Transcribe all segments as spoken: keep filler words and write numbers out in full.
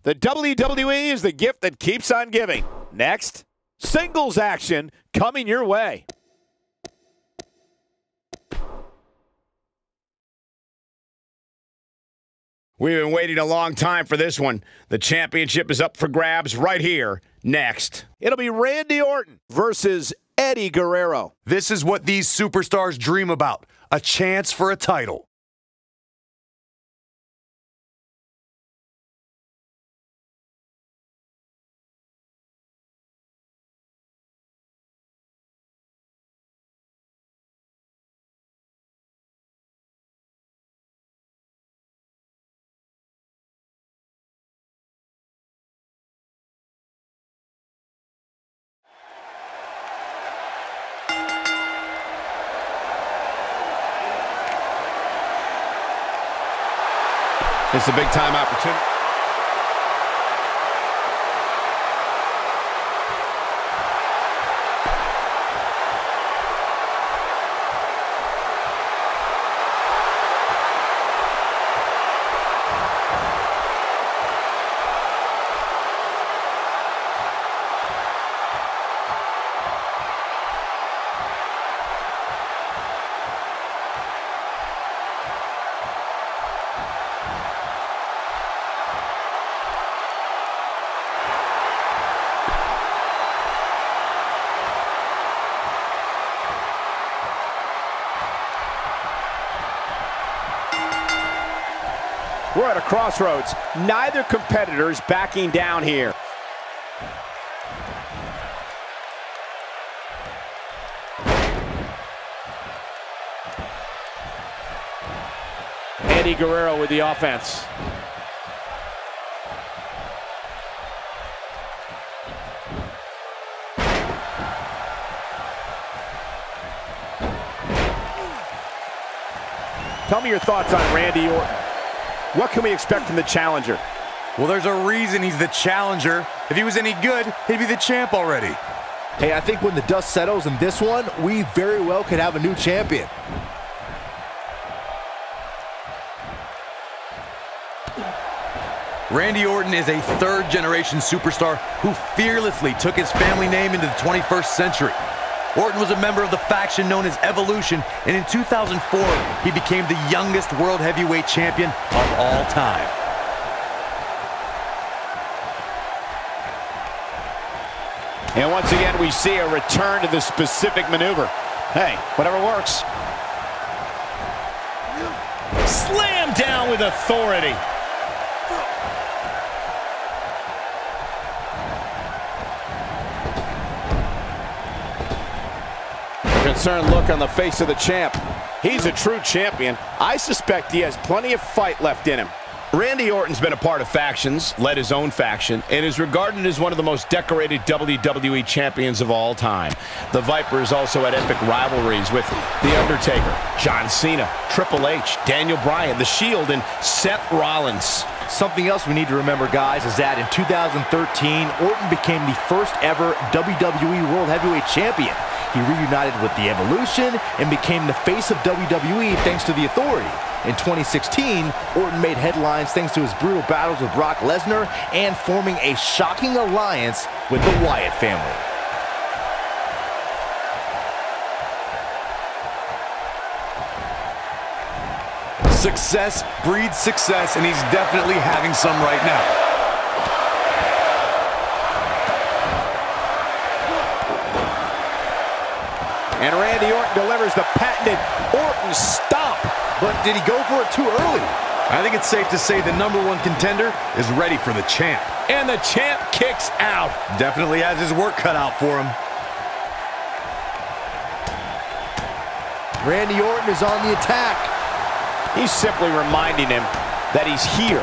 The W W E is the gift that keeps on giving. Next, singles action coming your way. We've been waiting a long time for this one. The championship is up for grabs right here, next. It'll be Randy Orton versus Eddie Guerrero. This is what these superstars dream about, a chance for a title. It's a big-time opportunity. We're at a crossroads. Neither competitor's backing down here. Eddie Guerrero with the offense. Tell me your thoughts on Randy Orton. What can we expect from the challenger? Well, there's a reason he's the challenger. If he was any good, he'd be the champ already. Hey, I think when the dust settles in this one, we very well could have a new champion. Randy Orton is a third-generation superstar who fearlessly took his family name into the twenty-first century. Orton was a member of the faction known as Evolution, and in two thousand four, he became the youngest World Heavyweight Champion of all time. And once again, we see a return to the specific maneuver. Hey, whatever works. Slam down with authority. Concerned look on the face of the champ. He's a true champion. I suspect he has plenty of fight left in him. Randy Orton's been a part of factions, led his own faction, and is regarded as one of the most decorated W W E champions of all time. The Viper has also had epic rivalries with The Undertaker, John Cena, Triple H, Daniel Bryan, The Shield, and Seth Rollins. Something else we need to remember, guys, is that in two thousand thirteen, Orton became the first ever W W E World Heavyweight Champion. He reunited with the Evolution and became the face of W W E thanks to the Authority. In twenty sixteen, Orton made headlines thanks to his brutal battles with Brock Lesnar and forming a shocking alliance with the Wyatt family. Success breeds success, and he's definitely having some right now. And Randy Orton delivers the patented Orton stomp. But did he go for it too early? I think it's safe to say the number one contender is ready for the champ. And the champ kicks out. Definitely has his work cut out for him. Randy Orton is on the attack. He's simply reminding him that he's here.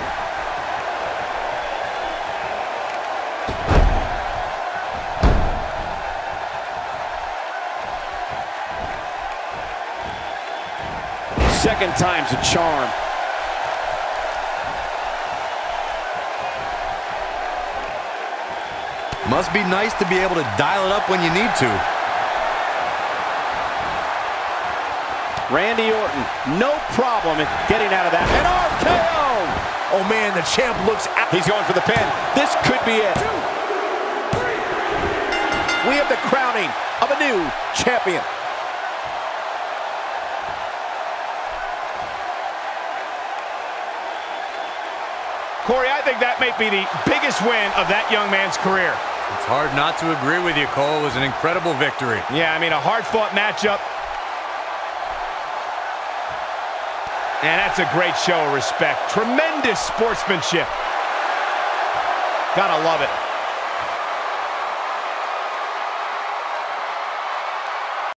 Second time's a charm. Must be nice to be able to dial it up when you need to. Randy Orton, no problem in getting out of that. An R K O! Oh man, the champ looks out. He's going for the pin. This could be it. We have the crowning of a new champion. Corey, I think that may be the biggest win of that young man's career. It's hard not to agree with you, Cole. It was an incredible victory. Yeah, I mean, a hard-fought matchup. And that's a great show of respect. Tremendous sportsmanship. Gotta love it.